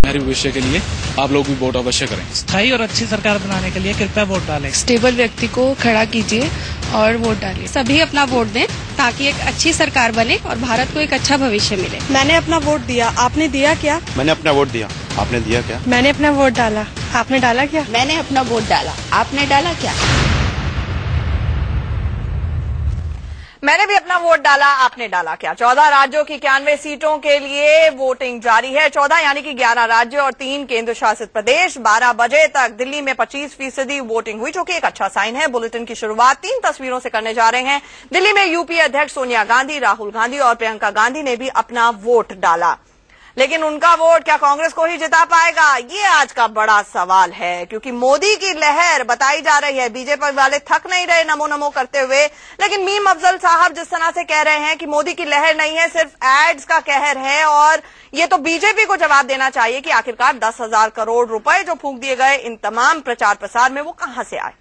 मेरे भविष्य के लिए आप लोग भी वोट अवश्य करें। स्थायी और अच्छी सरकार बनाने के लिए कृपया वोट डालें। स्टेबल व्यक्ति को खड़ा कीजिए और वोट डालिए। सभी अपना वोट दें ताकि एक अच्छी सरकार बने और भारत को एक अच्छा भविष्य मिले। मैंने अपना वोट दिया, आपने दिया क्या? मैंने अपना वोट दिया, आपने दिया क्या? मैंने अपना वोट डाला, आपने डाला क्या? मैंने अपना वोट डाला, आपने डाला क्या? मैंने भी अपना वोट डाला, आपने डाला क्या? 14 राज्यों की 91 सीटों के लिए वोटिंग जारी है। 14 यानी कि 11 राज्य और 3 केंद्र शासित प्रदेश। 12 बजे तक दिल्ली में 25% वोटिंग हुई, जो कि एक अच्छा साइन है। बुलेटिन की शुरुआत 3 तस्वीरों से करने जा रहे हैं। दिल्ली में यूपीए अध्यक्ष सोनिया गांधी, राहुल गांधी और प्रियंका गांधी ने भी अपना वोट डाला, लेकिन उनका वोट क्या कांग्रेस को ही जिता पाएगा? ये आज का बड़ा सवाल है, क्योंकि मोदी की लहर बताई जा रही है। बीजेपी वाले थक नहीं रहे नमो नमो करते हुए, लेकिन मीम अफजल साहब जिस तरह से कह रहे हैं कि मोदी की लहर नहीं है, सिर्फ एड्स का कहर है, और ये तो बीजेपी को जवाब देना चाहिए कि आखिरकार 10,000 करोड़ रुपए जो फूंक दिए गए इन तमाम प्रचार प्रसार में, वो कहां से आए।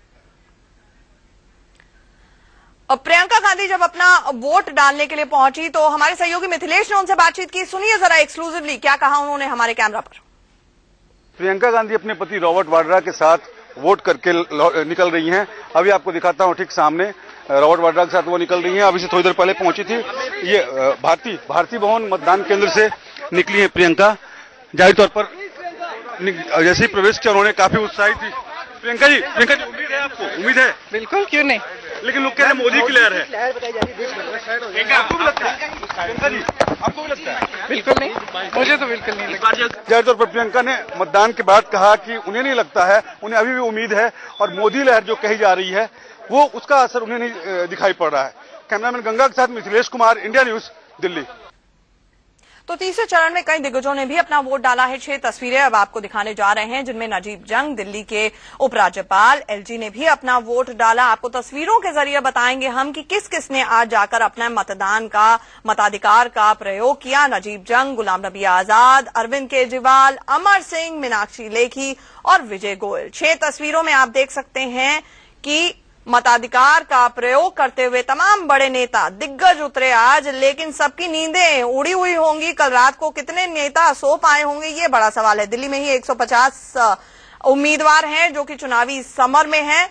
और प्रियंका गांधी जब अपना वोट डालने के लिए पहुंची तो हमारे सहयोगी मिथिलेश ने उनसे बातचीत की। सुनिए जरा एक्सक्लूसिवली क्या कहा उन्होंने हमारे कैमरा पर। प्रियंका गांधी अपने पति रॉबर्ट वाड्रा के साथ वोट करके निकल रही हैं। अभी आपको दिखाता हूं, ठीक सामने रॉबर्ट वाड्रा के साथ वो निकल रही हैं। अभी से थोड़ी देर पहले पहुंची थी। ये भारती भवन मतदान केंद्र से निकली है प्रियंका। जाहिर तौर पर जैसे ही प्रवेश किया उन्होंने काफी उत्साहित थी। प्रियंका जी उम्मीद है आपको? उम्मीद है? बिल्कुल, क्यों नहीं। लेकिन लोग कह रहे हैं मोदी की लहर है। आपको भी लगता है? प्रियंका जी आपको भी लगता है? बिल्कुल नहीं, मुझे तो बिल्कुल नहीं लगता। जाहिर तौर पर प्रियंका ने मतदान के बाद कहा कि उन्हें नहीं लगता है, उन्हें अभी भी उम्मीद है, और मोदी लहर जो कही जा रही है वो उसका असर उन्हें नहीं दिखाई पड़ रहा है। कैमरामैन गंगा के साथ मिथिलेश कुमार, इंडिया न्यूज, दिल्ली। तो तीसरे चरण में कई दिग्गजों ने भी अपना वोट डाला है। 6 तस्वीरें अब आपको दिखाने जा रहे हैं, जिनमें नजीब जंग, दिल्ली के उपराज्यपाल एलजी ने भी अपना वोट डाला। आपको तस्वीरों के जरिए बताएंगे हम कि किस किस ने आज जाकर अपना मताधिकार का प्रयोग किया। नजीब जंग, गुलाम नबी आजाद, अरविंद केजरीवाल, अमर सिंह, मीनाक्षी लेखी और विजय गोयल। 6 तस्वीरों में आप देख सकते हैं कि मताधिकार का प्रयोग करते हुए तमाम बड़े नेता दिग्गज उतरे आज, लेकिन सबकी नींदें उड़ी हुई होंगी। कल रात को कितने नेता सो पाए होंगे, ये बड़ा सवाल है। दिल्ली में ही 150 उम्मीदवार हैं जो कि चुनावी समर में हैं।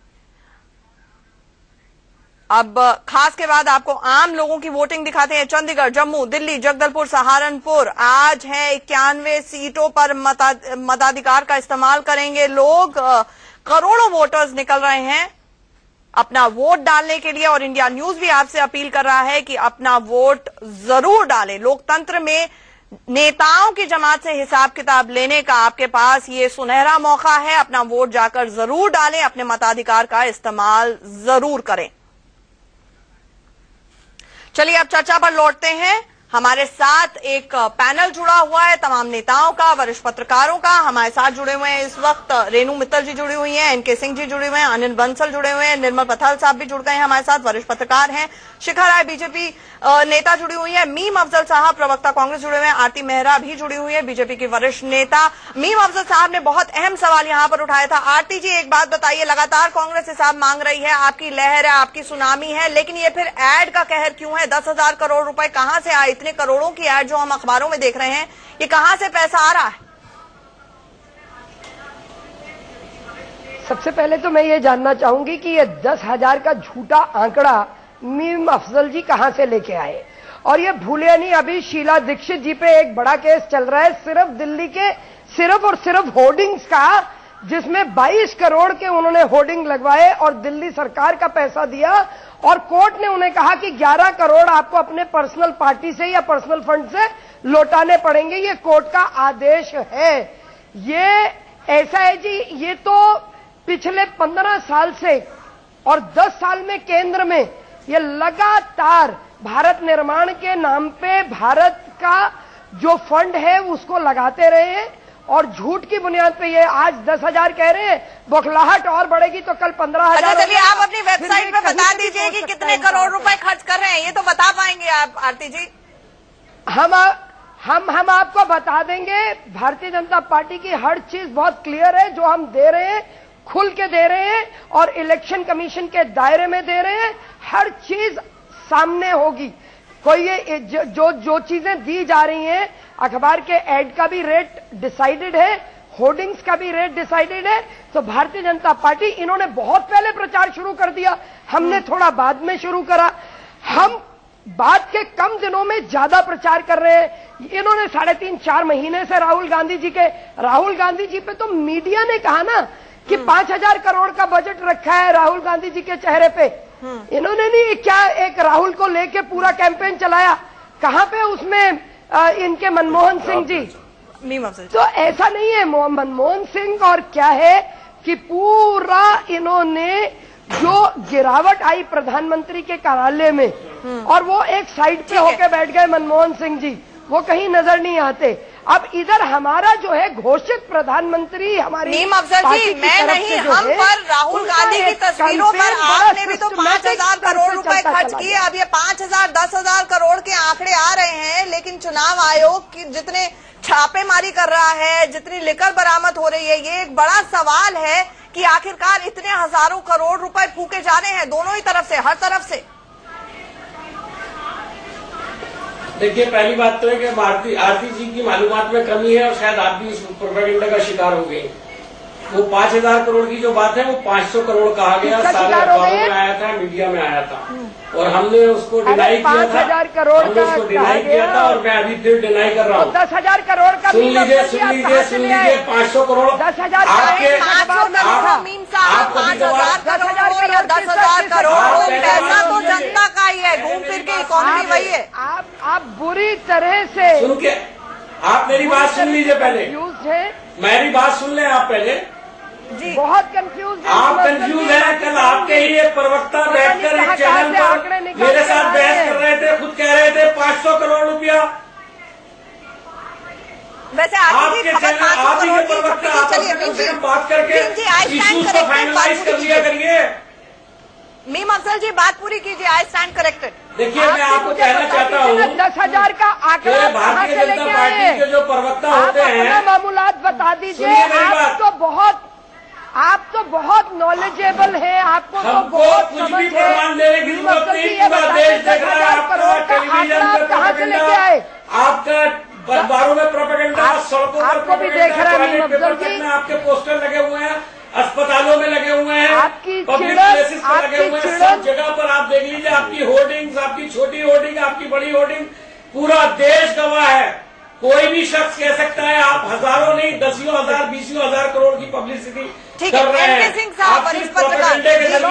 अब खास के बाद आपको आम लोगों की वोटिंग दिखाते हैं। चंडीगढ़, जम्मू, दिल्ली, जगदलपुर, सहारनपुर, आज है 91 सीटों पर मताधिकार का इस्तेमाल करेंगे लोग। करोड़ों वोटर्स निकल रहे हैं अपना वोट डालने के लिए, और इंडिया न्यूज भी आपसे अपील कर रहा है कि अपना वोट जरूर डालें। लोकतंत्र में नेताओं की जमात से हिसाब किताब लेने का आपके पास ये सुनहरा मौका है। अपना वोट जाकर जरूर डालें, अपने मताधिकार का इस्तेमाल जरूर करें। चलिए अब चर्चा पर लौटते हैं। हमारे साथ एक पैनल जुड़ा हुआ है तमाम नेताओं का, वरिष्ठ पत्रकारों का। हमारे साथ जुड़े हुए हैं इस वक्त रेणु मित्तल जी जुड़ी हुई हैं, एनके सिंह जी जुड़े हुए हैं, अनिल बंसल जुड़े हुए हैं, निर्मल पथल साहब भी जुड़ गए हैं हमारे साथ, वरिष्ठ पत्रकार हैं। शिखा राय बीजेपी नेता जुड़ी हुई है, मीम अफजल साहब प्रवक्ता कांग्रेस जुड़े हुए हैं, आरती मेहरा भी जुड़ी हुई है बीजेपी की वरिष्ठ नेता। मीम अफजल साहब ने बहुत अहम सवाल यहां पर उठाया था। आरती जी एक बात बताइए, लगातार कांग्रेस हिसाब मांग रही है, आपकी लहर है, आपकी सुनामी है, लेकिन ये फिर एड का कहर क्यों है? 10,000 करोड़ रुपए कहां से आए? इतने करोड़ों की एड जो हम अखबारों में देख रहे हैं, ये कहां से पैसा आ रहा है? सबसे पहले तो मैं ये जानना चाहूंगी कि ये 10,000 का झूठा आंकड़ा मीम अफजल जी कहां से लेके आए। और ये भूले नहीं, अभी शीला दीक्षित जी पे एक बड़ा केस चल रहा है, सिर्फ दिल्ली के सिर्फ और सिर्फ होर्डिंग्स का, जिसमें 22 करोड़ के उन्होंने होर्डिंग लगवाए और दिल्ली सरकार का पैसा दिया, और कोर्ट ने उन्हें कहा कि 11 करोड़ आपको अपने पर्सनल पार्टी से या पर्सनल फंड से लौटाने पड़ेंगे। ये कोर्ट का आदेश है। ये ऐसा है जी, ये तो पिछले 15 साल से और 10 साल में केंद्र में ये लगातार भारत निर्माण के नाम पे भारत का जो फंड है उसको लगाते रहे हैं, और झूठ की बुनियाद पे ये आज 10,000 कह रहे हैं, बौखलाहट और बढ़ेगी तो कल 15,000। चलिए आप अपनी वेबसाइट पे बता दीजिए कि कितने करोड़ रुपए खर्च कर रहे हैं, ये तो बता पाएंगे आप आरती जी? हम आपको बता देंगे। भारतीय जनता पार्टी की हर चीज बहुत क्लियर है, जो हम दे रहे हैं खुल के दे रहे हैं, और इलेक्शन कमीशन के दायरे में दे रहे हैं, हर चीज सामने होगी। कोई ये जो चीजें दी जा रही हैं, अखबार के एड का भी रेट डिसाइडेड है, होर्डिंग्स का भी रेट डिसाइडेड है। तो भारतीय जनता पार्टी, इन्होंने बहुत पहले प्रचार शुरू कर दिया, हमने थोड़ा बाद में शुरू करा। हम बाद के कम दिनों में ज्यादा प्रचार कर रहे हैं। इन्होंने 3.5-4 महीने से राहुल गांधी जी पे तो मीडिया ने कहा ना कि 5,000 करोड़ का बजट रखा है राहुल गांधी जी के चेहरे पे। इन्होंने नहीं क्या एक राहुल को लेके पूरा कैंपेन चलाया? कहां पे उसमें इनके मनमोहन सिंह जी? तो ऐसा नहीं है। मनमोहन सिंह और क्या है कि पूरा इन्होंने जो गिरावट आई प्रधानमंत्री के कार्यालय में, और वो एक साइड पे होके बैठ गए मनमोहन सिंह जी, वो कहीं नजर नहीं आते। अब इधर हमारा जो है घोषित प्रधानमंत्री, हमारी नीम अफजल जी, मैं नहीं, हम पर राहुल गांधी की तस्वीरों पर आपने भी तो 5,000 करोड़ रुपए खर्च किए। अब ये 5,000 10,000 करोड़ के आंकड़े आ रहे हैं, लेकिन चुनाव आयोग की जितने छापेमारी कर रहा है, जितनी लिकर बरामद हो रही है, ये एक बड़ा सवाल है कि आखिरकार इतने हजारों करोड़ रुपए फूके जा रहे हैं दोनों ही तरफ से, हर तरफ से। देखिए, पहली बात तो है कि आरती जी की मालूमात में कमी है और शायद आप भी इस प्रोपेगेंडा का शिकार हो गए। वो 5,000 करोड़ की जो बात है वो 500 करोड़ कहा गया, सारे अखबारों में आया था, मीडिया में आया था, और हमने उसको डिनाई किया था। 5,000 करोड़ का डिनाई किया था और मैं अभी फिर डिनाई कर रहा हूँ। 10,000 करोड़ का सुन लीजिए 500 करोड़ 10,000 आपके 5,000 करोड़ या 10,000 करोड़ पैसा तो जनता का ही है, घूम फिर के इकोनॉमी वही है। आप बुरी तरह से सुन के, आप मेरी बात सुन लीजिए पहले, मेरी बात सुन लें आप पहले जी। बहुत कंफ्यूज है आप, कंफ्यूज है। कल आपके ही एक प्रवक्ता बैठकर एक चैनल पर मेरे साथ बहस कर रहे थे, खुद कह रहे थे 500 करोड़ रुपया। वैसे आपके चैनल, आप ही के प्रवक्ता, आप बात करके इश्यूज को फाइनलाइज कर लिया करिए। मीम अफजल जी, बात पूरी कीजिए। I stand corrected. देखिए, मैं आपको कहना चाहता हूँ 10,000 का आंकड़ा भारतीय जनता पार्टी के जो प्रवक्ता होते हैं, मामूलात बता दीजिए। आप तो बहुत नॉलेजेबल हैं, आपको तो बहुत कुछ भी प्रमाण देने की जरूरत नहीं। पूरा देश देख रहा है आपका टेलीविजन पर प्रोपेगेंडा, आपका अखबारों में प्रोपेगेंडा, सड़कों पर प्रोपेगेंडा, आपके पोस्टर लगे हुए हैं, अस्पतालों में लगे हुए हैं, पब्लिक प्लेसेस पर लगे हुए हैं, सब जगह पर आप देख लीजिए। आपकी होर्डिंग्स, आपकी छोटी होर्डिंग, आपकी बड़ी होर्डिंग, पूरा देश गवाह है। कोई भी शख्स कह सकता है आप हजारों नहीं, 10,000 20,000 करोड़ की पब्लिसिटी कर रहे हैं। सिंह साहब, वरिष्ठ पत्रकार,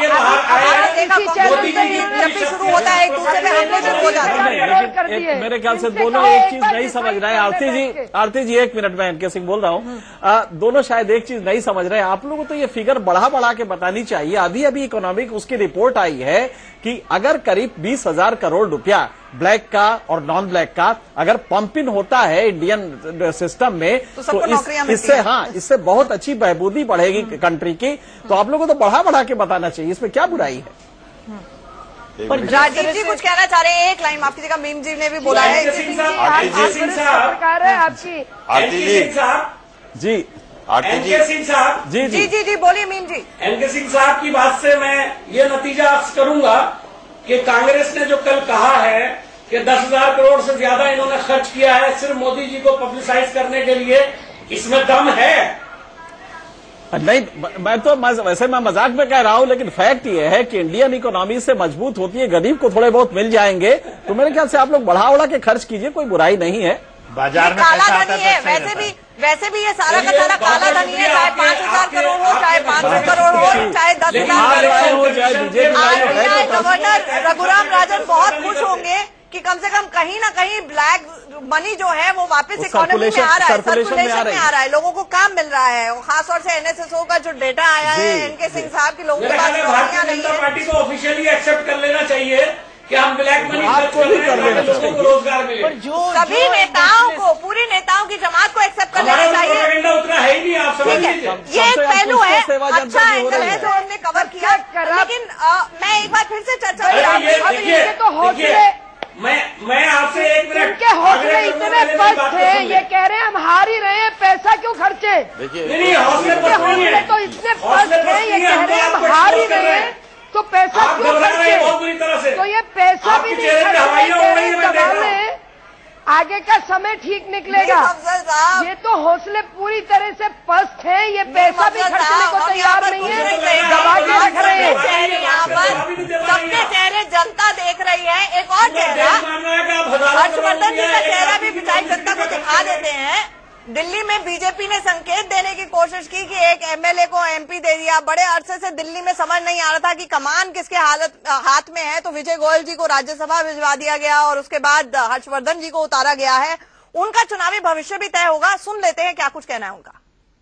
मोदी जी जब भी शुरू होता है एक दूसरे पे हमले शुरू हो जाता है। मेरे ख्याल से दोनों एक चीज नहीं समझ रहे हैं। आरती जी 1 मिनट, मैं एनके सिंह बोल रहा हूँ। दोनों शायद एक चीज नहीं समझ रहे हैं। आप लोगों को तो ये फिगर बढ़ा के बतानी चाहिए। अभी इकोनॉमिक उसकी रिपोर्ट आई है कि अगर करीब 20,000 करोड़ रुपया ब्लैक का और नॉन ब्लैक का अगर पंपिंग होता है इंडियन सिस्टम में, तो इससे बहुत अच्छी बहबूदी बढ़ेगी कंट्री की। तो आप लोगों को तो बढ़ा के बताना चाहिए, इसमें क्या बुराई है। पर राजीव जी कुछ कहना चाह रहे हैं, एक लाइन माफ कीजिएगा, मीम जी ने भी बोला है। सरकार है आपकी। आरती सिंह साहब जी, एनके सिंह साहब जी बोलिए मीम जी। एनके सिंह साहब की बात से मैं ये नतीजा करूंगा कि कांग्रेस ने जो कल कहा है कि 10,000 करोड़ से ज्यादा इन्होंने खर्च किया है सिर्फ मोदी जी को पब्लिसाइज करने के लिए, इसमें दम है? नहीं, मैं तो वैसे मैं मजाक में कह रहा हूं, लेकिन फैक्ट ये है कि इंडियन इकोनॉमी से मजबूत होती है, गरीब को थोड़े बहुत मिल जाएंगे। तो मेरे ख्याल से आप लोग बढ़ा के खर्च कीजिए, कोई बुराई नहीं है। बाजार में काला धनी है, वैसे भी ये सारा का सारा काला धनी है, चाहे 5,000 करोड़ हो, चाहे 500 करोड़ हो, चाहे 10,000 करोड़ हो। गवर्नर रघुराम राजन बहुत खुश होंगे कि कम से कम कहीं ना कहीं ब्लैक मनी जो है वो वापस इकोनॉमी में आ रहा है, सर्कुलेशन में आ रहा है, लोगों को काम मिल रहा है। और खासतौर से NSSO का जो डेटा आया है एनके सिंह साहब की, लोगों के पास नौकरियां नहीं है। पार्टी को ऑफिशियली एक्सेप्ट कर लेना चाहिए कि हम ब्लैक मनी खर्च कर रहे हैं, लोगों को रोजगार मिले। सभी नेताओं को, पूरी नेताओं की जमात को एक्सेप्ट कर लेना चाहिए। उतना है ही नहीं, आप समझ लीजिए। ये एक पहलू है, अच्छा एंगल है जो हमने कवर किया, लेकिन मैं एक बार फिर से चर्चा मैं आपसे 1 मिनट, इनके हौसले इतने पस्त हैं, ये कह रहे हैं हम हार ही रहे हैं, पैसा क्यों खर्चे? नहीं, हौसले तो इतने पस्त हैं, ये कह रहे हैं हम हार ही रहे हैं, तो पैसा आप क्यों घबरा रहे हैं बहुत खर्चे? बुरी तरह से। तो ये पैसा आपके भी नहीं चेहरे पे हवाइयां उड़ रही हैं, मैं देख रहा हूं। में आगे का समय ठीक निकलेगा। अफजल साहब, ये तो हौसले पूरी तरह से पस्त हैं, ये पैसा भी खर्चने को तैयार नहीं है, दबा के रख रहे हैं। चेहरे यहाँ पर सबके चेहरे जनता देख रही है। एक और चेहरा हर्षवर्धन जी का चेहरा भी बिचारी जनता को दिखा देते हैं। दिल्ली में बीजेपी ने संकेत देने की कोशिश की कि एक एमएलए को एमपी दे दिया। बड़े अरसे से दिल्ली में समझ नहीं आ रहा था कि कमान किसके हाथ में है, तो विजय गोयल जी को राज्यसभा भिजवा दिया गया और उसके बाद हर्षवर्धन जी को उतारा गया है। उनका चुनावी भविष्य भी तय होगा। सुन लेते हैं क्या कुछ कहना है उनका।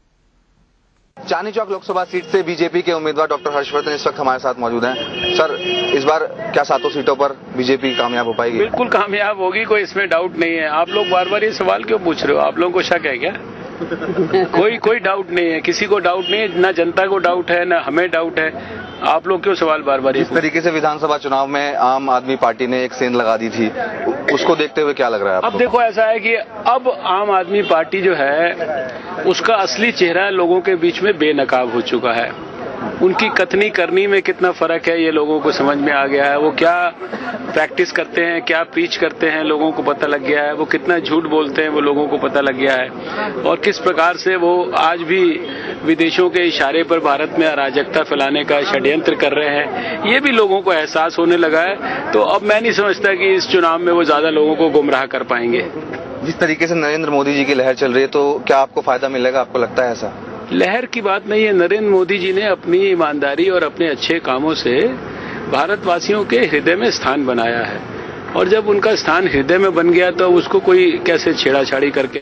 चांदनी चौक लोकसभा सीट से बीजेपी के उम्मीदवार डॉक्टर हर्षवर्धन इस वक्त हमारे साथ मौजूद हैं। सर, इस बार क्या 7 सीटों पर बीजेपी कामयाब हो पाएगी? बिल्कुल कामयाब होगी, कोई इसमें डाउट नहीं है। आप लोग बार बार ये सवाल क्यों पूछ रहे हो? आप लोगों को शक है क्या? कोई डाउट नहीं है, किसी को डाउट नहीं है, ना जनता को डाउट है, ना हमें डाउट है। आप लोग क्यों सवाल बार बार? इस तरीके से विधानसभा चुनाव में आम आदमी पार्टी ने एक सेंध लगा दी थी, उसको देखते हुए क्या लग रहा है आपको? अब देखो, ऐसा है कि अब आम आदमी पार्टी जो है उसका असली चेहरा लोगों के बीच में बेनकाब हो चुका है। उनकी कथनी करनी में कितना फर्क है ये लोगों को समझ में आ गया है। वो क्या प्रैक्टिस करते हैं, क्या प्रीच करते हैं, लोगों को पता लग गया है। वो कितना झूठ बोलते हैं, वो लोगों को पता लग गया है। और किस प्रकार से वो आज भी विदेशों के इशारे पर भारत में अराजकता फैलाने का षड्यंत्र कर रहे हैं, ये भी लोगों को एहसास होने लगा है। तो अब मैं नहीं समझता कि इस चुनाव में वो ज्यादा लोगों को गुमराह कर पाएंगे। जिस तरीके से नरेंद्र मोदी जी की लहर चल रही है, तो क्या आपको फायदा मिलेगा? आपको लगता है ऐसा? लहर की बात नहीं है। नरेंद्र मोदी जी ने अपनी ईमानदारी और अपने अच्छे कामों से भारतवासियों के हृदय में स्थान बनाया है, और जब उनका स्थान हृदय में बन गया तो उसको कोई कैसे छेड़ाछाड़ी करके।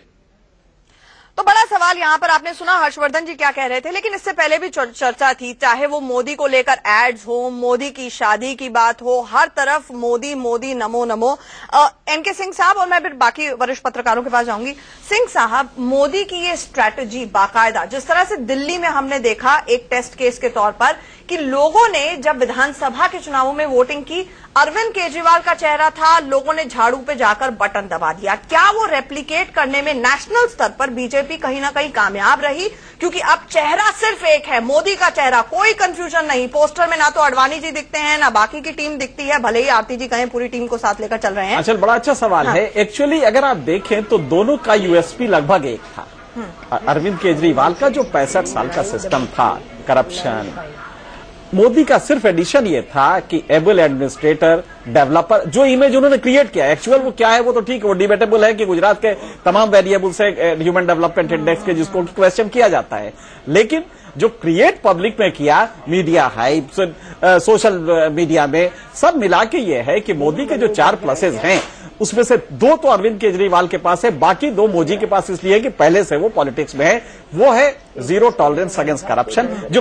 तो बड़ा सवाल यहाँ पर आपने सुना हर्षवर्धन जी क्या कह रहे थे, लेकिन इससे पहले भी चर्चा थी, चाहे वो मोदी को लेकर एड्स हो, मोदी की शादी की बात हो, हर तरफ मोदी मोदी नमो नमो। एनके सिंह साहब, और मैं फिर बाकी वरिष्ठ पत्रकारों के पास जाऊंगी। सिंह साहब, मोदी की ये स्ट्रैटेजी बाकायदा, जिस तरह से दिल्ली में हमने देखा एक टेस्ट केस के तौर पर कि लोगों ने जब विधानसभा के चुनावों में वोटिंग की, अरविंद केजरीवाल का चेहरा था, लोगों ने झाड़ू पे जाकर बटन दबा दिया। क्या वो रेप्लिकेट करने में नेशनल स्तर पर बीजेपी कहीं ना कहीं कामयाब रही? क्योंकि अब चेहरा सिर्फ एक है, मोदी का चेहरा, कोई कंफ्यूजन नहीं। पोस्टर में ना तो अडवाणी जी दिखते हैं, ना बाकी की टीम दिखती है, भले ही आरती जी कहें पूरी टीम को साथ लेकर चल रहे हैं। अच्छा, बड़ा अच्छा सवाल है। एक्चुअली अगर आप देखें तो दोनों का यूएसपी लगभग एक था। अरविंद केजरीवाल का जो 65 साल का सिस्टम था, करप्शन, मोदी का सिर्फ एडिशन ये था कि एबल एडमिनिस्ट्रेटर, डेवलपर, जो इमेज उन्होंने क्रिएट किया, एक्चुअल वो क्या है वो तो ठीक है, वो डिबेटेबल है कि गुजरात के तमाम वेरिएबल से ह्यूमन डेवलपमेंट इंडेक्स के जिसको क्वेश्चन किया जाता है, लेकिन जो क्रिएट पब्लिक में किया, मीडिया हाइप, सोशल मीडिया में सब मिला के ये है कि मोदी के जो 4 प्लसेज हैं उसमें से 2 तो अरविंद केजरीवाल के पास है, बाकी 2 मोदी के पास इसलिए कि पहले से वो पॉलिटिक्स में है। वो है जीरो टॉलरेंस अगेंस्ट करप्शन, जो